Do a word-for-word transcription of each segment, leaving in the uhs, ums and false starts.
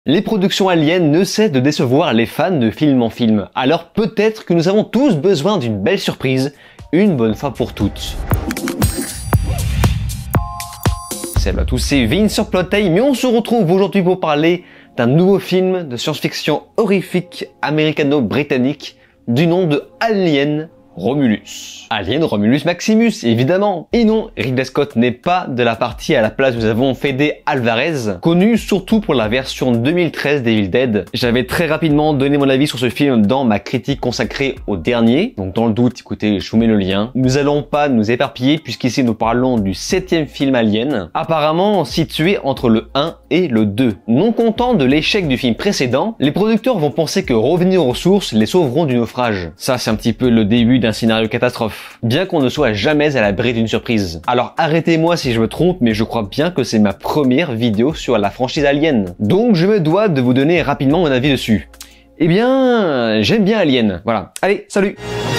Les productions aliens ne cessent de décevoir les fans de film en film, alors peut-être que nous avons tous besoin d'une belle surprise, une bonne fois pour toutes. Salut à tous, c'est Vince sur Plotime, mais on se retrouve aujourd'hui pour parler d'un nouveau film de science-fiction horrifique américano-britannique du nom de Alien Romulus. Alien Romulus Maximus, évidemment. Et non, Ridley Scott n'est pas de la partie. À la place, nous avons Fede Alvarez, connu surtout pour la version deux mille treize d'Evil Dead. J'avais très rapidement donné mon avis sur ce film dans ma critique consacrée au dernier. Donc dans le doute, écoutez, je vous mets le lien. Nous allons pas nous éparpiller puisqu'ici nous parlons du septième film Alien, apparemment situé entre le un et le deux. Non content de l'échec du film précédent, les producteurs vont penser que revenir aux sources les sauveront du naufrage. Ça, c'est un petit peu le début d'un scénario catastrophe, bien qu'on ne soit jamais à l'abri d'une surprise. Alors arrêtez-moi si je me trompe, mais je crois bien que c'est ma première vidéo sur la franchise Alien. Donc je me dois de vous donner rapidement mon avis dessus. Eh bien, j'aime bien Alien, voilà. Allez, salut!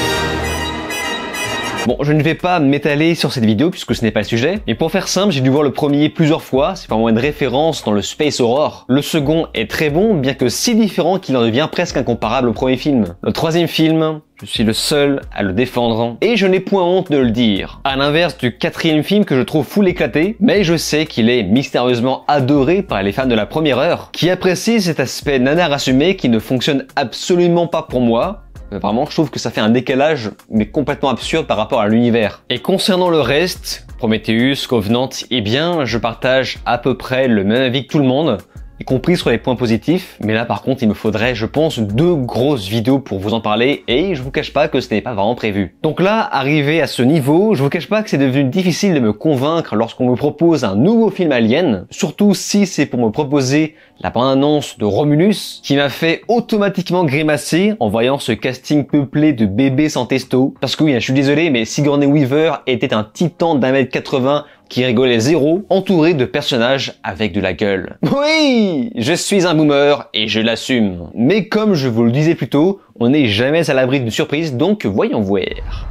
Bon, je ne vais pas m'étaler sur cette vidéo puisque ce n'est pas le sujet, mais pour faire simple, j'ai dû voir le premier plusieurs fois, c'est vraiment une référence dans le space horror. Le second est très bon, bien que si différent qu'il en devient presque incomparable au premier film. Le troisième film, je suis le seul à le défendre, et je n'ai point honte de le dire. À l'inverse du quatrième film que je trouve full éclaté, mais je sais qu'il est mystérieusement adoré par les fans de la première heure, qui apprécient cet aspect nanar assumé qui ne fonctionne absolument pas pour moi. Vraiment, je trouve que ça fait un décalage, mais complètement absurde par rapport à l'univers. Et concernant le reste, Prometheus, Covenant, eh bien, je partage à peu près le même avis que tout le monde, y compris sur les points positifs, mais là par contre il me faudrait je pense deux grosses vidéos pour vous en parler et je vous cache pas que ce n'est pas vraiment prévu. Donc là, arrivé à ce niveau, je vous cache pas que c'est devenu difficile de me convaincre lorsqu'on me propose un nouveau film Alien, surtout si c'est pour me proposer la bande-annonce de Romulus, qui m'a fait automatiquement grimacer en voyant ce casting peuplé de bébés sans testo. Parce que oui, je suis désolé, mais Sigourney Weaver était un titan d'un mètre quatre-vingts qui rigolait zéro, entouré de personnages avec de la gueule. Oui, je suis un boomer et je l'assume. Mais comme je vous le disais plus tôt, on n'est jamais à l'abri d'une surprise, donc voyons voir.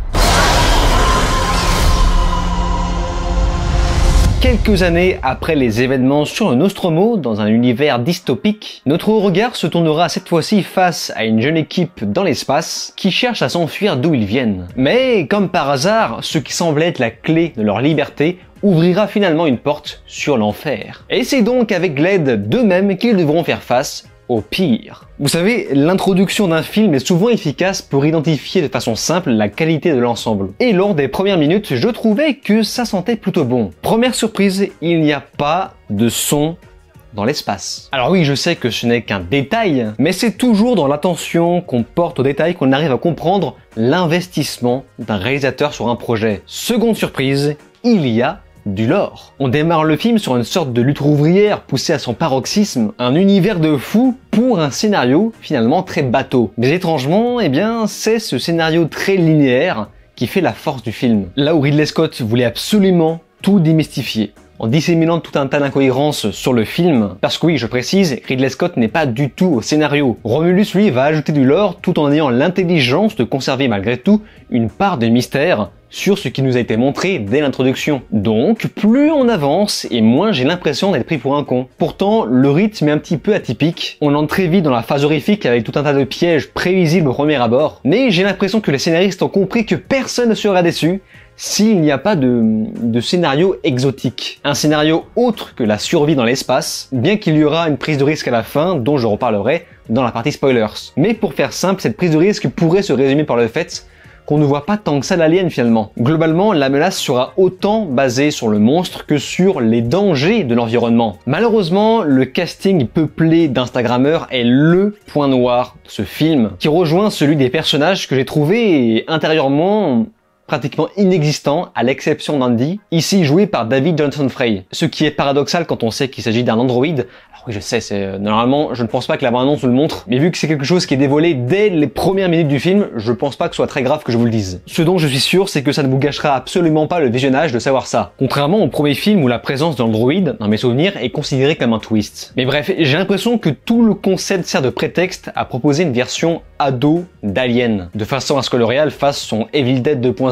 Quelques années après les événements sur le Nostromo, dans un univers dystopique, notre regard se tournera cette fois-ci face à une jeune équipe dans l'espace qui cherche à s'enfuir d'où ils viennent. Mais comme par hasard, ce qui semblait être la clé de leur liberté ouvrira finalement une porte sur l'enfer. Et c'est donc avec l'aide d'eux-mêmes qu'ils devront faire face au pire. Vous savez, l'introduction d'un film est souvent efficace pour identifier de façon simple la qualité de l'ensemble. Et lors des premières minutes, je trouvais que ça sentait plutôt bon. Première surprise, il n'y a pas de son dans l'espace. Alors oui, je sais que ce n'est qu'un détail, mais c'est toujours dans l'attention qu'on porte aux détails qu'on arrive à comprendre l'investissement d'un réalisateur sur un projet. Seconde surprise, il y a du lore. On démarre le film sur une sorte de lutte ouvrière poussée à son paroxysme, un univers de fou pour un scénario finalement très bateau. Mais étrangement, eh bien, c'est ce scénario très linéaire qui fait la force du film. Là où Ridley Scott voulait absolument tout démystifier, en disséminant tout un tas d'incohérences sur le film, parce que oui, je précise, Ridley Scott n'est pas du tout au scénario. Romulus, lui, va ajouter du lore tout en ayant l'intelligence de conserver malgré tout une part de mystère sur ce qui nous a été montré dès l'introduction. Donc, plus on avance, et moins j'ai l'impression d'être pris pour un con. Pourtant, le rythme est un petit peu atypique. On entre très vite dans la phase horrifique avec tout un tas de pièges prévisibles au premier abord. Mais j'ai l'impression que les scénaristes ont compris que personne ne sera déçu s'il n'y a pas de, de scénario exotique. Un scénario autre que la survie dans l'espace, bien qu'il y aura une prise de risque à la fin, dont je reparlerai dans la partie spoilers. Mais pour faire simple, cette prise de risque pourrait se résumer par le fait qu'on ne voit pas tant que ça l'alien finalement. Globalement, la menace sera autant basée sur le monstre que sur les dangers de l'environnement. Malheureusement, le casting peuplé d'instagrammeurs est le point noir de ce film, qui rejoint celui des personnages que j'ai trouvé intérieurement pratiquement inexistant, à l'exception d'Andy, ici joué par David Johnson Frey. Ce qui est paradoxal quand on sait qu'il s'agit d'un androïde. Alors oui, je sais, c'est normalement, je ne pense pas que la bande-annonce nous le montre, mais vu que c'est quelque chose qui est dévoilé dès les premières minutes du film, je pense pas que ce soit très grave que je vous le dise. Ce dont je suis sûr, c'est que ça ne vous gâchera absolument pas le visionnage de savoir ça. Contrairement au premier film où la présence d'androïdes, dans mes souvenirs, est considérée comme un twist. Mais bref, j'ai l'impression que tout le concept sert de prétexte à proposer une version ado d'Alien, de façon à ce que le réal fasse son Evil Dead deux point zéro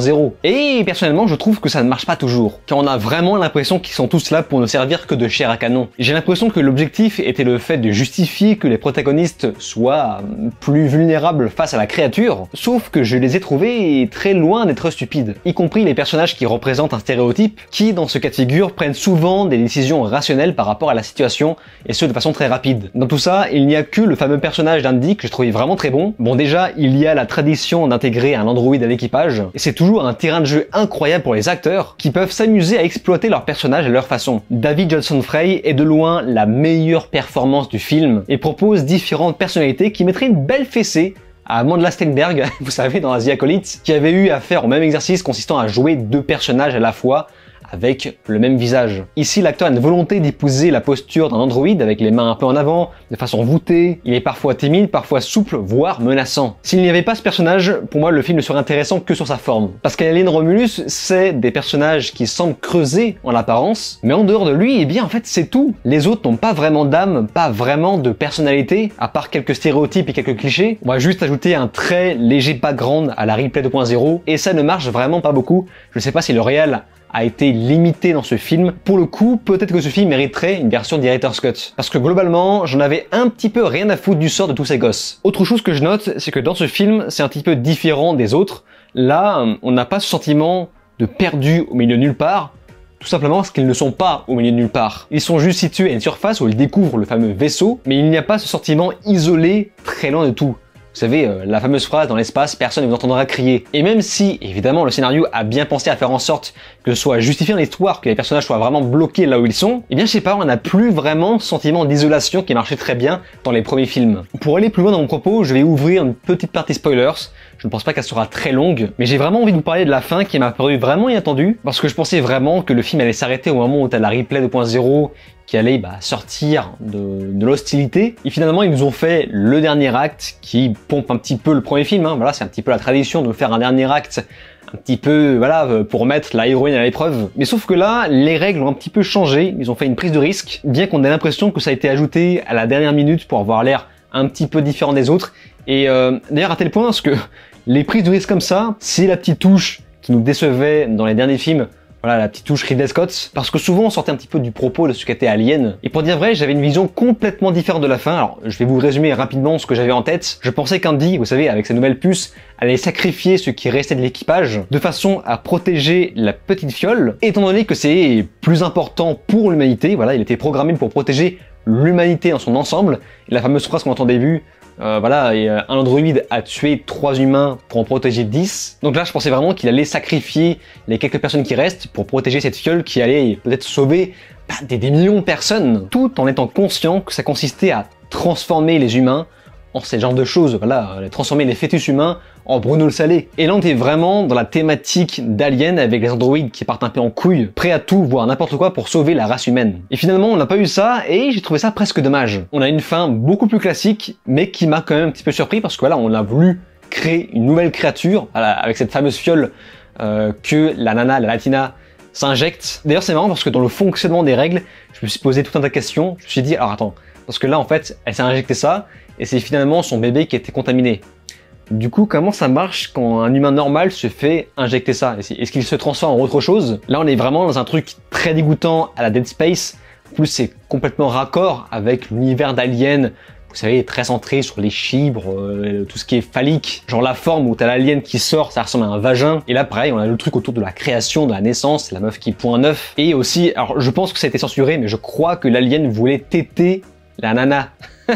zéro. Et personnellement, je trouve que ça ne marche pas toujours, car on a vraiment l'impression qu'ils sont tous là pour ne servir que de chair à canon. J'ai l'impression que l'objectif était le fait de justifier que les protagonistes soient plus vulnérables face à la créature, sauf que je les ai trouvés très loin d'être stupides, y compris les personnages qui représentent un stéréotype, qui dans ce cas de figure prennent souvent des décisions rationnelles par rapport à la situation, et ce de façon très rapide. Dans tout ça, il n'y a que le fameux personnage d'Andy que je trouvais vraiment très bon. Bon, déjà, il y a la tradition d'intégrer un androïde à l'équipage, et c'est toujours un terrain de jeu incroyable pour les acteurs, qui peuvent s'amuser à exploiter leur personnage à leur façon. David Judson Frey est de loin la meilleure performance du film, et propose différentes personnalités qui mettraient une belle fessée à Amandla Stenberg, vous savez, dans The Acolyte, qui avait eu à faire au même exercice consistant à jouer deux personnages à la fois, avec le même visage. Ici, l'acteur a une volonté d'épouser la posture d'un androïde avec les mains un peu en avant, de façon voûtée. Il est parfois timide, parfois souple, voire menaçant. S'il n'y avait pas ce personnage, pour moi, le film ne serait intéressant que sur sa forme. Parce qu'Alien Romulus, c'est des personnages qui semblent creuser en apparence, mais en dehors de lui, eh bien, en fait, c'est tout. Les autres n'ont pas vraiment d'âme, pas vraiment de personnalité, à part quelques stéréotypes et quelques clichés. On va juste ajouter un très léger background à la Ripley deux point zéro, et ça ne marche vraiment pas beaucoup. Je sais pas si le réel a été limité dans ce film. Pour le coup, peut-être que ce film mériterait une version Director's Cut. Parce que globalement, j'en avais un petit peu rien à foutre du sort de tous ces gosses. Autre chose que je note, c'est que dans ce film, c'est un petit peu différent des autres. Là, on n'a pas ce sentiment de perdu au milieu de nulle part, tout simplement parce qu'ils ne sont pas au milieu de nulle part. Ils sont juste situés à une surface où ils découvrent le fameux vaisseau, mais il n'y a pas ce sentiment isolé, très loin de tout. Vous savez, euh, la fameuse phrase dans l'espace, personne ne vous entendra crier. Et même si, évidemment, le scénario a bien pensé à faire en sorte que ce soit justifié dans l'histoire, que les personnages soient vraiment bloqués là où ils sont, eh bien, je sais pas, on n'a plus vraiment ce sentiment d'isolation qui marchait très bien dans les premiers films. Pour aller plus loin dans mon propos, je vais ouvrir une petite partie spoilers. Je ne pense pas qu'elle sera très longue, mais j'ai vraiment envie de vous parler de la fin qui m'a paru vraiment inattendue, parce que je pensais vraiment que le film allait s'arrêter au moment où t'as la Ripley deux point zéro qui allait bah, sortir de, de l'hostilité. Et finalement, ils nous ont fait le dernier acte qui pompe un petit peu le premier film. Hein. Voilà, c'est un petit peu la tradition de faire un dernier acte un petit peu, voilà, pour mettre la héroïne à l'épreuve. Mais sauf que là, les règles ont un petit peu changé. Ils ont fait une prise de risque, bien qu'on ait l'impression que ça a été ajouté à la dernière minute pour avoir l'air un petit peu différent des autres. Et euh, d'ailleurs, à tel point, parce que les prises de risque comme ça, c'est la petite touche qui nous décevait dans les derniers films. Voilà, la petite touche Ridley Scott, parce que souvent on sortait un petit peu du propos de ce qu'était Alien. Et pour dire vrai, j'avais une vision complètement différente de la fin. Alors, je vais vous résumer rapidement ce que j'avais en tête. Je pensais qu'Andy, vous savez, avec sa nouvelle puce, allait sacrifier ce qui restait de l'équipage, de façon à protéger la petite fiole, étant donné que c'est plus important pour l'humanité. Voilà, il était programmé pour protéger l'humanité dans son ensemble. Et la fameuse phrase qu'on entend au début, Euh, voilà, et, euh, un androïde a tué trois humains pour en protéger dix. Donc là, je pensais vraiment qu'il allait sacrifier les quelques personnes qui restent pour protéger cette fiole qui allait peut-être sauver bah, des, des millions de personnes, tout en étant conscient que ça consistait à transformer les humains en ce genre de choses, voilà, transformer les fœtus humains en brunolles salées. Et là, on était vraiment dans la thématique d'Alien avec les androïdes qui partent un peu en couille, prêts à tout, voire n'importe quoi pour sauver la race humaine. Et finalement, on n'a pas eu ça, et j'ai trouvé ça presque dommage. On a une fin beaucoup plus classique, mais qui m'a quand même un petit peu surpris, parce que voilà, on a voulu créer une nouvelle créature, voilà, avec cette fameuse fiole euh, que la nana, la latina, s'injecte. D'ailleurs, c'est marrant parce que dans le fonctionnement des règles, je me suis posé tout un tas de questions. Je me suis dit, alors attends, parce que là, en fait, elle s'est injecté ça, et c'est finalement son bébé qui était contaminé. Du coup, comment ça marche quand un humain normal se fait injecter ça? Est-ce qu'il se transforme en autre chose? Là, on est vraiment dans un truc très dégoûtant à la Dead Space. En plus, c'est complètement raccord avec l'univers d'Alien. Vous savez, très centré sur les chibres, euh, tout ce qui est phallique. Genre la forme où t'as l'alien qui sort, ça ressemble à un vagin. Et là, pareil, on a le truc autour de la création, de la naissance, la meuf qui pond un œuf. Et aussi, alors je pense que ça a été censuré, mais je crois que l'alien voulait téter la nana.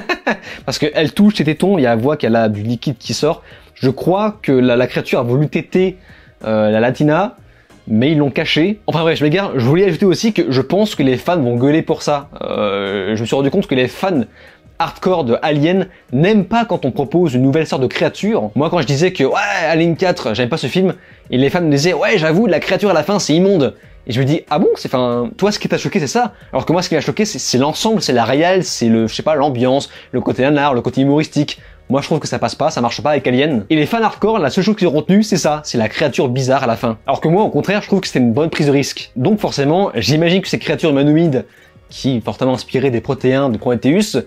Parce qu'elle touche ses tétons, il y a la voix qu'elle a du liquide qui sort. Je crois que la, la créature a voulu téter euh, la latina, mais ils l'ont caché. Enfin bref, je m'égare. Je voulais ajouter aussi que je pense que les fans vont gueuler pour ça. Euh, je me suis rendu compte que les fans hardcore de Alien n'aiment pas quand on propose une nouvelle sorte de créature. Moi, quand je disais que ouais, Alien quatre, j'aime pas ce film, et les fans me disaient ouais, j'avoue, la créature à la fin, c'est immonde. Et je me dis, ah bon, c'est, enfin, toi, ce qui t'a choqué, c'est ça? Alors que moi, ce qui m'a choqué, c'est l'ensemble, c'est la réelle, c'est le, je sais pas, l'ambiance, le côté nanar, le côté humoristique. Moi, je trouve que ça passe pas, ça marche pas avec Alien. Et les fans hardcore, la seule chose qu'ils ont retenue, c'est ça, c'est la créature bizarre à la fin. Alors que moi, au contraire, je trouve que c'était une bonne prise de risque. Donc forcément, j'imagine que ces créatures humanoïdes, qui fortement inspirées des protéins de Prometheus,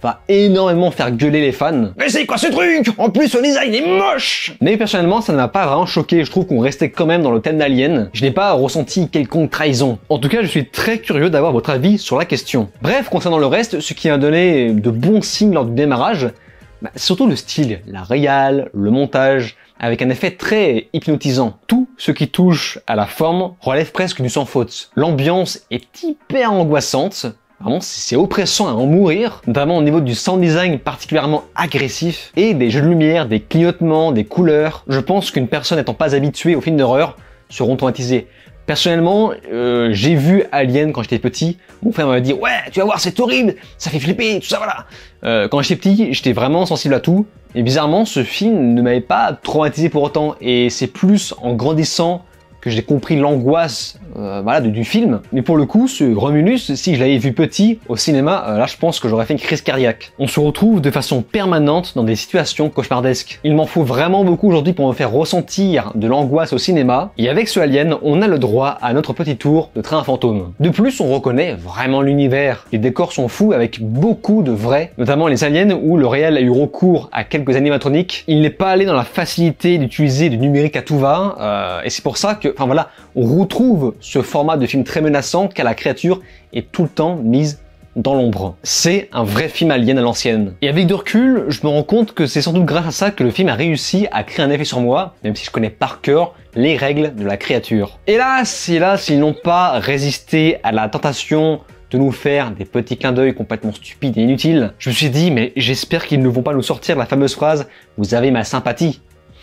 va énormément faire gueuler les fans. Mais c'est quoi ce truc? En plus, le design est moche! Mais personnellement, ça ne m'a pas vraiment choqué. Je trouve qu'on restait quand même dans le thème d'Alien. Je n'ai pas ressenti quelconque trahison. En tout cas, je suis très curieux d'avoir votre avis sur la question. Bref, concernant le reste, ce qui a donné de bons signes lors du démarrage, bah, surtout le style, la réal, le montage, avec un effet très hypnotisant. Tout ce qui touche à la forme relève presque du sans faute. L'ambiance est hyper angoissante. Vraiment, c'est oppressant à en mourir, notamment au niveau du sound design particulièrement agressif, et des jeux de lumière, des clignotements, des couleurs. Je pense qu'une personne n'étant pas habituée aux films d'horreur seront traumatisées. Personnellement, euh, j'ai vu Alien quand j'étais petit. Mon frère m'a dit « Ouais, tu vas voir, c'est horrible, ça fait flipper, tout ça, voilà ». Euh, quand j'étais petit, j'étais vraiment sensible à tout. Et bizarrement, ce film ne m'avait pas traumatisé pour autant. Et c'est plus en grandissant que j'ai compris l'angoisse euh, voilà, du, du film. Mais pour le coup, ce Romulus, si je l'avais vu petit au cinéma, euh, là je pense que j'aurais fait une crise cardiaque. On se retrouve de façon permanente dans des situations cauchemardesques. Il m'en faut vraiment beaucoup aujourd'hui pour me faire ressentir de l'angoisse au cinéma. Et avec ce Alien, on a le droit à notre petit tour de train fantôme. De plus, on reconnaît vraiment l'univers. Les décors sont fous avec beaucoup de vrais, notamment les aliens où le réel a eu recours à quelques animatroniques. Il n'est pas allé dans la facilité d'utiliser du numérique à tout va, euh, et c'est pour ça que Enfin voilà, on retrouve ce format de film très menaçant car la créature est tout le temps mise dans l'ombre. C'est un vrai film Alien à l'ancienne. Et avec du recul, je me rends compte que c'est sans doute grâce à ça que le film a réussi à créer un effet sur moi, même si je connais par cœur les règles de la créature. Hélas, hélas, ils n'ont pas résisté à la tentation de nous faire des petits clins d'œil complètement stupides et inutiles. Je me suis dit, mais j'espère qu'ils ne vont pas nous sortir la fameuse phrase « Vous avez ma sympathie ».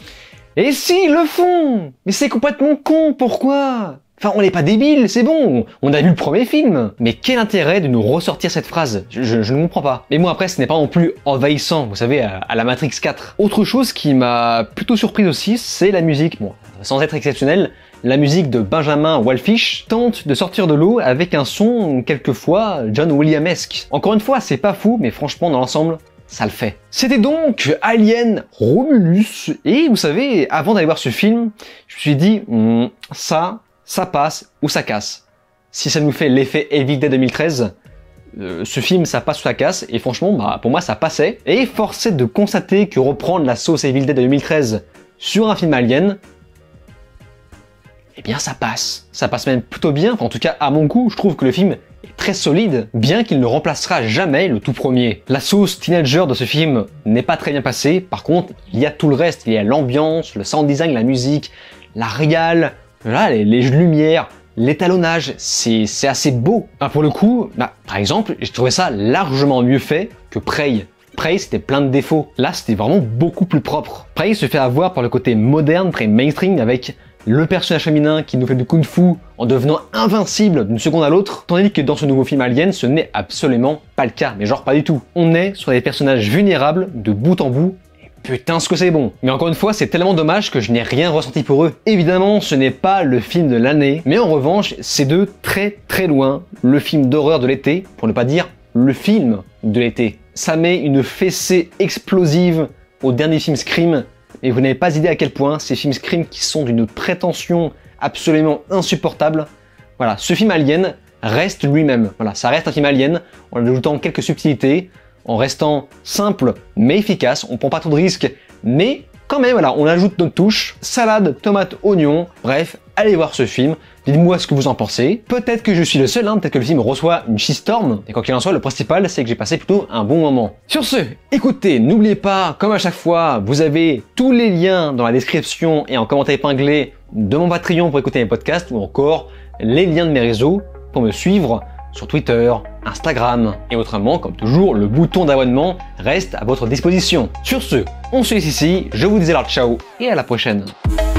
Et si, ils le font! Mais c'est complètement con, pourquoi? Enfin, on n'est pas débiles, c'est bon, on a vu le premier film. Mais quel intérêt de nous ressortir cette phrase? Je, je, je ne comprends pas. Mais bon, après, ce n'est pas non plus envahissant, vous savez, à, à la Matrix quatre. Autre chose qui m'a plutôt surprise aussi, c'est la musique. Bon, sans être exceptionnelle, la musique de Benjamin Wallfisch tente de sortir de l'eau avec un son, quelquefois, John Williamesque. Encore une fois, c'est pas fou, mais franchement, dans l'ensemble, ça le fait. C'était donc Alien Romulus, et vous savez, avant d'aller voir ce film, je me suis dit, mmm, ça, ça passe ou ça casse. Si ça nous fait l'effet Evil Dead deux mille treize, euh, ce film ça passe ou ça casse, et franchement, bah, pour moi ça passait. Et force est de constater que reprendre la sauce Evil Dead deux mille treize sur un film Alien, eh bien ça passe. Ça passe même plutôt bien, enfin, en tout cas à mon goût, je trouve que le film est très solide, bien qu'il ne remplacera jamais le tout premier. La sauce teenager de ce film n'est pas très bien passée, par contre, il y a tout le reste, il y a l'ambiance, le sound design, la musique, la réal, voilà, les, les jeux de lumière, l'étalonnage, c'est assez beau. Enfin, pour le coup, bah, par exemple, j'ai trouvé ça largement mieux fait que Prey. Prey, c'était plein de défauts. Là, c'était vraiment beaucoup plus propre. Prey se fait avoir par le côté moderne, très mainstream, avec le personnage féminin qui nous fait du kung-fu en devenant invincible d'une seconde à l'autre, tandis que dans ce nouveau film Alien, ce n'est absolument pas le cas, mais genre pas du tout. On est sur des personnages vulnérables de bout en bout, et putain ce que c'est bon. Mais encore une fois, c'est tellement dommage que je n'ai rien ressenti pour eux. Évidemment, ce n'est pas le film de l'année, mais en revanche, c'est de très très loin le film d'horreur de l'été, pour ne pas dire le film de l'été. Ça met une fessée explosive au dernier film Scream, et vous n'avez pas idée à quel point ces films Scream qui sont d'une prétention absolument insupportable. Voilà, ce film Alien reste lui-même. Voilà, ça reste un film Alien en ajoutant quelques subtilités, en restant simple mais efficace. On prend pas trop de risques, mais quand même, voilà, on ajoute notre touche. Salade, tomate, oignon. Bref, allez voir ce film. Dites-moi ce que vous en pensez. Peut-être que je suis le seul, hein, peut-être que le film reçoit une shitstorm. Et quoi qu'il en soit, le principal, c'est que j'ai passé plutôt un bon moment. Sur ce, écoutez, n'oubliez pas, comme à chaque fois, vous avez tous les liens dans la description et en commentaire épinglé de mon Patreon pour écouter mes podcasts, ou encore les liens de mes réseaux pour me suivre sur Twitter, Instagram. Et autrement, comme toujours, le bouton d'abonnement reste à votre disposition. Sur ce, on se laisse ici, je vous dis alors ciao et à la prochaine.